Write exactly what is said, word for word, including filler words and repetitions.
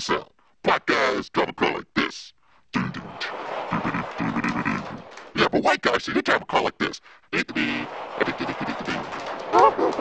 this out. Black guys drive a car like this. Yeah, but white guys, see, they drive a car like this.